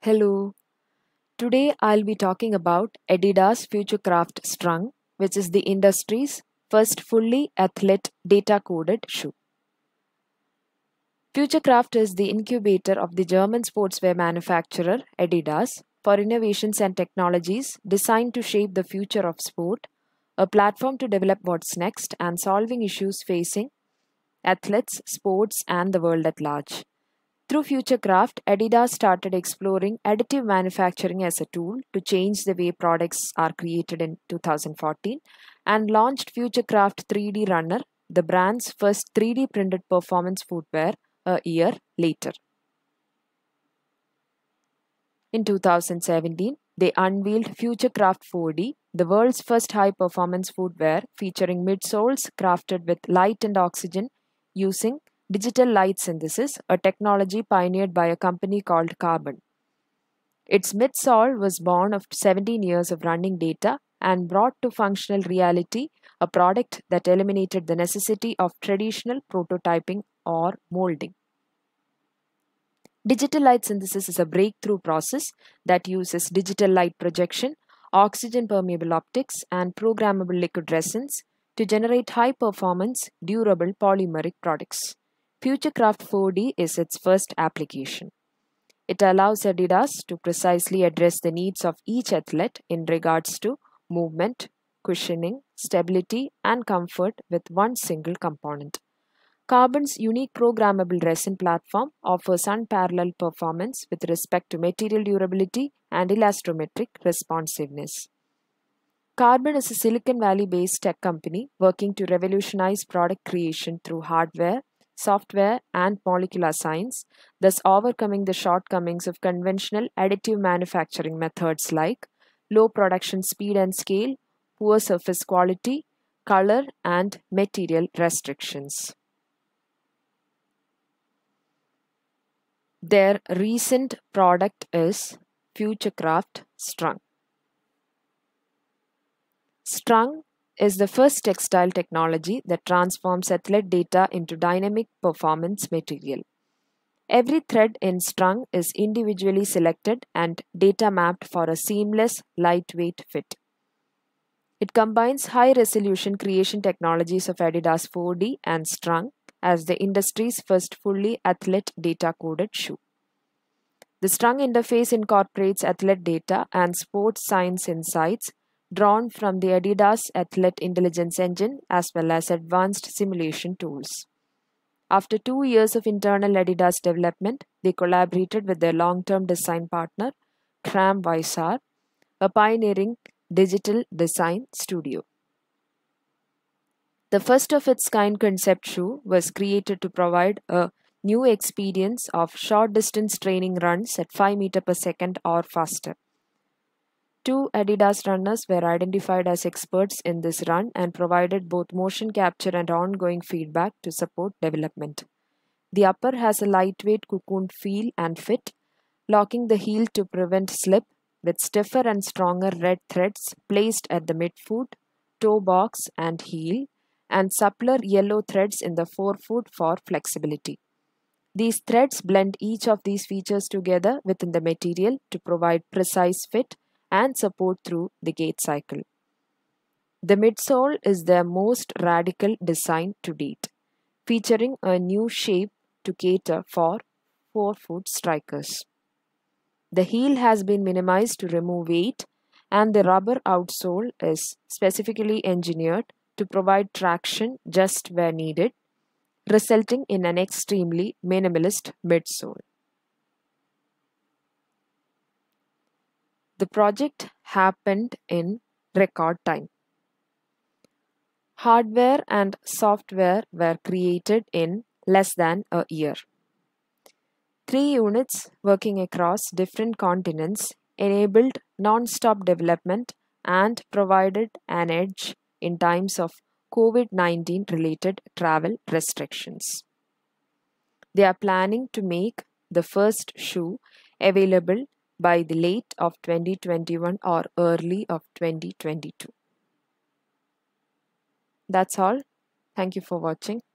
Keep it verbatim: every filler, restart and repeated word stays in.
Hello. Today I'll be talking about Adidas Futurecraft Strung, which is the industry's first fully athlete data coded shoe. Futurecraft is the incubator of the German sportswear manufacturer Adidas for innovations and technologies designed to shape the future of sport, a platform to develop what's next, and solving issues facing athletes, sports, and the world at large. Through Futurecraft, Adidas started exploring additive manufacturing as a tool to change the way products are created in two thousand fourteen and launched Futurecraft three D Runner, the brand's first three D printed performance footwear, a year later. In two thousand seventeen, they unveiled Futurecraft four D, the world's first high performance footwear featuring midsoles crafted with light and oxygen using digital light synthesis, a technology pioneered by a company called Carbon. Its midsole was born of seventeen years of running data and brought to functional reality a product that eliminated the necessity of traditional prototyping or molding. Digital light synthesis is a breakthrough process that uses digital light projection, oxygen permeable optics, and programmable liquid resins to generate high performance, durable polymeric products. Futurecraft four D is its first application. It allows Adidas to precisely address the needs of each athlete in regards to movement, cushioning, stability, and comfort with one single component. Carbon's unique programmable resin platform offers unparalleled performance with respect to material durability and elastometric responsiveness. Carbon is a Silicon Valley based tech company working to revolutionize product creation through hardware, software, and molecular science, thus overcoming the shortcomings of conventional additive manufacturing methods like low production speed and scale, poor surface quality, color, and material restrictions. Their recent product is Futurecraft Strung. Strung is the first textile technology that transforms athlete data into dynamic performance material. Every thread in Strung is individually selected and data mapped for a seamless, lightweight fit. It combines high-resolution creation technologies of Adidas four D and Strung as the industry's first fully athlete data-coded shoe. The Strung interface incorporates athlete data and sports science insights drawn from the Adidas Athlete Intelligence Engine as well as advanced simulation tools. After two years of internal Adidas development, they collaborated with their long-term design partner, Cram Weissar, a pioneering digital design studio. The first of its kind concept shoe was created to provide a new experience of short distance training runs at five meters per second or faster. Two Adidas runners were identified as experts in this run and provided both motion capture and ongoing feedback to support development. The upper has a lightweight cocoon feel and fit, locking the heel to prevent slip with stiffer and stronger red threads placed at the midfoot, toe box, and heel, and suppler yellow threads in the forefoot for flexibility. These threads blend each of these features together within the material to provide precise fit and support through the gait cycle. The midsole is their most radical design to date, featuring a new shape to cater for forefoot strikers. The heel has been minimized to remove weight, and the rubber outsole is specifically engineered to provide traction just where needed, resulting in an extremely minimalist midsole. The project happened in record time. Hardware and software were created in less than a year. Three units working across different continents enabled non-stop development and provided an edge in times of COVID nineteen related travel restrictions. They are planning to make the first shoe available by the late of twenty twenty-one or early of twenty twenty-two. That's all. Thank you for watching.